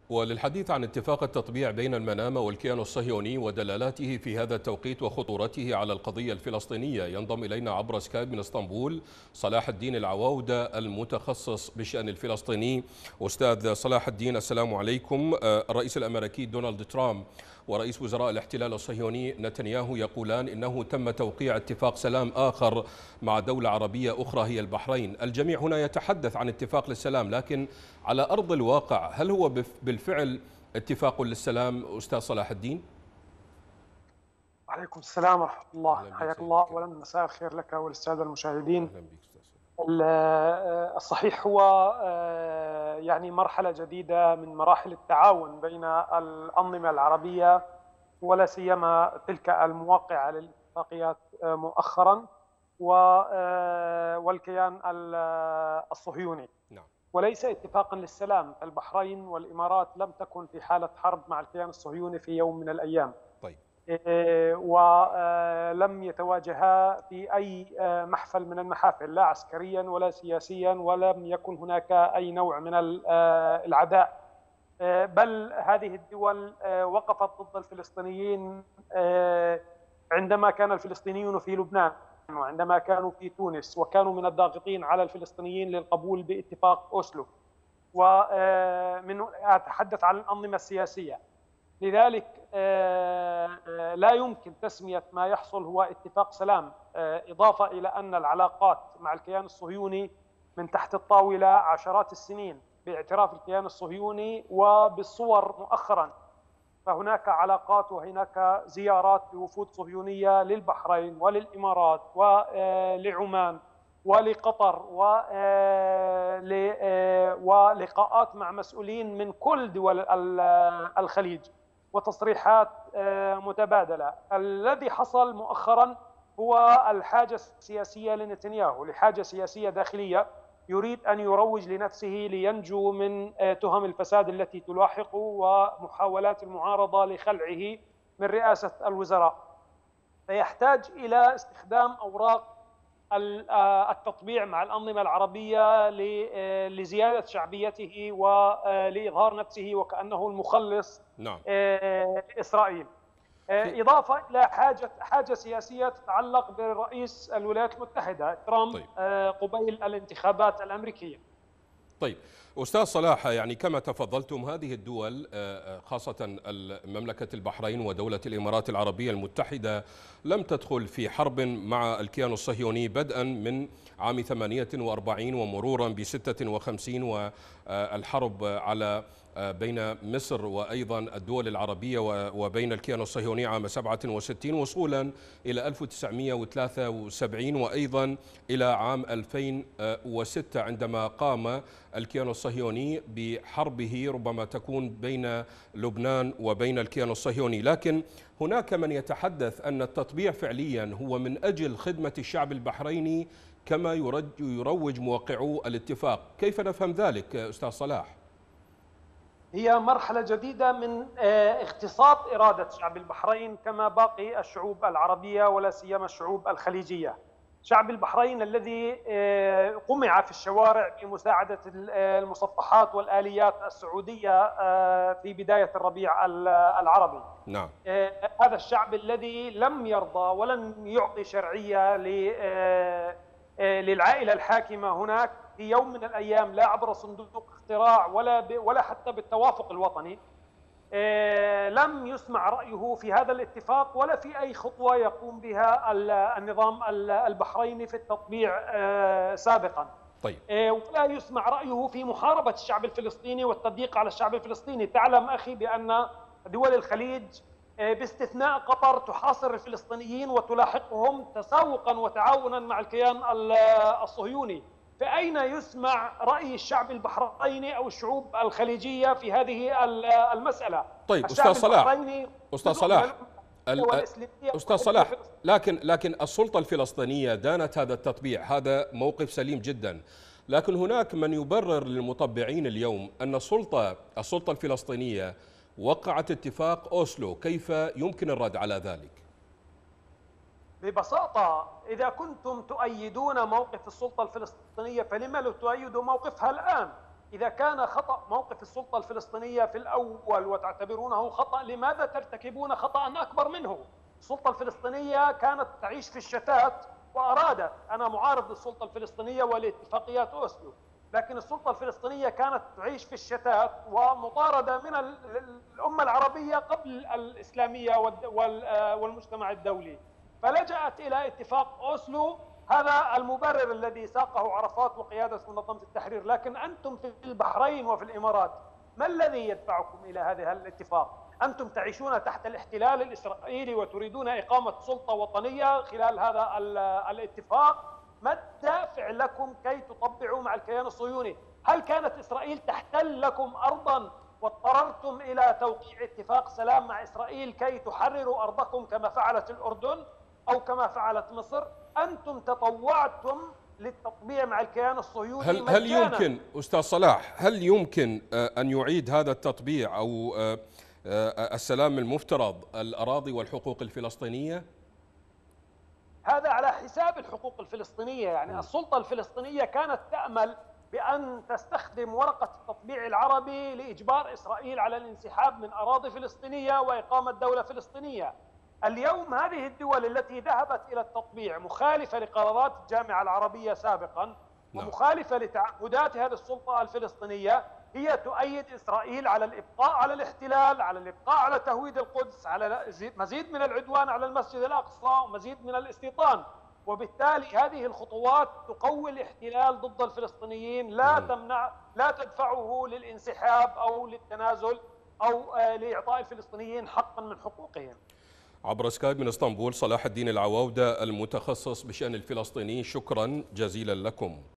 وللحديث عن اتفاق التطبيع بين المنامة والكيان الصهيوني ودلالاته في هذا التوقيت وخطورته على القضية الفلسطينية، ينضم إلينا عبر سكايب من اسطنبول صلاح الدين العواودة المتخصص بالشأن الفلسطيني. أستاذ صلاح الدين، السلام عليكم. الرئيس الأمريكي دونالد ترامب ورئيس وزراء الاحتلال الصهيوني نتنياهو يقولان إنه تم توقيع اتفاق سلام آخر مع دولة عربية أخرى هي البحرين. الجميع هنا يتحدث عن اتفاق للسلام، لكن على أرض الواقع هل هو بالفعل اتفاق للسلام أستاذ صلاح الدين؟ وعليكم السلام ورحمة الله، حياك الله. أولا مساء الخير لك وللسادة المشاهدين. أهلا بك أستاذ. الصحيح هو يعني مرحلة جديدة من مراحل التعاون بين الأنظمة العربية، ولا سيما تلك الموقعة على الاتفاقيات مؤخرا والكيان الصهيوني. نعم. وليس اتفاقا للسلام. البحرين والإمارات لم تكن في حالة حرب مع الكيان الصهيوني في يوم من الأيام. طيب. ولم يتواجها في أي محفل من المحافل، لا عسكريا ولا سياسيا، ولم يكن هناك أي نوع من العداء. بل هذه الدول وقفت ضد الفلسطينيين عندما كان الفلسطينيون في لبنان، وعندما كانوا في تونس، وكانوا من الضاغطين على الفلسطينيين للقبول باتفاق أوسلو. ومن أتحدث عن الأنظمة السياسية. لذلك لا يمكن تسمية ما يحصل هو اتفاق سلام، إضافة إلى أن العلاقات مع الكيان الصهيوني من تحت الطاولة عشرات السنين باعتراف الكيان الصهيوني وبالصور مؤخرا. فهناك علاقات وهناك زيارات لوفود صهيونية للبحرين وللإمارات ولعمان ولقطر ولقاءات مع مسؤولين من كل دول الخليج وتصريحات متبادلة. الذي حصل مؤخرا هو الحاجة السياسية لنتنياهو، لحاجة سياسية داخلية، يريد أن يروج لنفسه لينجو من تهم الفساد التي تلاحقه ومحاولات المعارضة لخلعه من رئاسة الوزراء. فيحتاج إلى استخدام أوراق التطبيع مع الأنظمة العربية لزيادة شعبيته ولإظهار نفسه وكأنه المخلص. نعم. لإسرائيل. إضافة إلى حاجة سياسية تتعلق برئيس الولايات المتحدة ترامب. طيب. قبيل الانتخابات الأمريكية. طيب أستاذ صلاح، يعني كما تفضلتم هذه الدول خاصة مملكة البحرين ودولة الإمارات العربية المتحدة لم تدخل في حرب مع الكيان الصهيوني بدءا من عام 48 ومرورا ب56، والحرب على بين مصر وأيضا الدول العربية وبين الكيان الصهيوني عام 67 وصولا إلى 1973 وأيضا إلى عام 2006 عندما قام الكيان الصهيوني بحربه ربما تكون بين لبنان وبين الكيان الصهيوني. لكن هناك من يتحدث أن التطبيع فعليا هو من أجل خدمة الشعب البحريني كما يروج موقعو الاتفاق. كيف نفهم ذلك أستاذ صلاح؟ هي مرحلة جديدة من اغتصاب إرادة شعب البحرين كما باقي الشعوب العربية ولا سيما الشعوب الخليجية. شعب البحرين الذي قمع في الشوارع بمساعدة المصفحات والآليات السعودية في بداية الربيع العربي. نعم. هذا الشعب الذي لم يرضى ولن يعطي شرعية للعائلة الحاكمة هناك في يوم من الأيام، لا عبر صندوق اقتراع ولا حتى بالتوافق الوطني. لم يسمع رأيه في هذا الاتفاق ولا في أي خطوة يقوم بها النظام البحريني في التطبيع سابقا. طيب. ولا يسمع رأيه في محاربة الشعب الفلسطيني والتضييق على الشعب الفلسطيني. تعلم أخي بأن دول الخليج باستثناء قطر تحاصر الفلسطينيين وتلاحقهم تساوقا وتعاونا مع الكيان الصهيوني. فأين يسمع رأي الشعب البحريني أو الشعوب الخليجية في هذه المسألة؟ طيب أستاذ صلاح، لكن السلطة الفلسطينية دانت هذا التطبيع، هذا موقف سليم جدا. لكن هناك من يبرر للمطبعين اليوم أن السلطة الفلسطينية وقعت اتفاق أوسلو. كيف يمكن الرد على ذلك؟ ببساطة، إذا كنتم تؤيدون موقف السلطة الفلسطينية فلما لا تؤيدوا موقفها الآن؟ إذا كان خطأ موقف السلطة الفلسطينية في الأول وتعتبرونه خطأ، لماذا ترتكبون خطأ أكبر منه؟ السلطة الفلسطينية كانت تعيش في الشتات وأرادت، أنا معارض للسلطة الفلسطينية ولاتفاقيات أوسلو، لكن السلطة الفلسطينية كانت تعيش في الشتات ومطاردة من الأمة العربية قبل الإسلامية والمجتمع الدولي، فلجأت إلى اتفاق أوسلو. هذا المبرر الذي ساقه عرفات وقيادة منظمة التحرير، لكن أنتم في البحرين وفي الإمارات ما الذي يدفعكم إلى هذا الاتفاق؟ أنتم تعيشون تحت الاحتلال الإسرائيلي وتريدون إقامة سلطة وطنية خلال هذا الاتفاق. ما الدافع لكم كي تطبعوا مع الكيان الصهيوني؟ هل كانت إسرائيل تحتل لكم أرضا واضطررتم إلى توقيع اتفاق سلام مع إسرائيل كي تحرروا أرضكم كما فعلت الأردن أو كما فعلت مصر؟ أنتم تطوعتم للتطبيع مع الكيان الصهيوني هل يمكن أستاذ صلاح، هل يمكن أن يعيد هذا التطبيع أو السلام المفترض الأراضي والحقوق الفلسطينية؟ هذا على حساب الحقوق الفلسطينية. يعني السلطة الفلسطينية كانت تأمل بأن تستخدم ورقة التطبيع العربي لإجبار إسرائيل على الانسحاب من أراضي فلسطينية وإقامة دولة فلسطينية. اليوم هذه الدول التي ذهبت إلى التطبيع مخالفة لقرارات الجامعة العربية سابقا ومخالفة لتعهدات هذه السلطة الفلسطينية، هي تؤيد إسرائيل على الإبقاء على الاحتلال، على الإبقاء على تهويد القدس، على مزيد من العدوان على المسجد الأقصى ومزيد من الاستيطان. وبالتالي هذه الخطوات تقوي الاحتلال ضد الفلسطينيين، لا تدفعه للانسحاب أو للتنازل أو لإعطاء الفلسطينيين حقا من حقوقهم. عبر سكايب من اسطنبول صلاح الدين العواودة المتخصص بشأن الفلسطينيين، شكرا جزيلا لكم.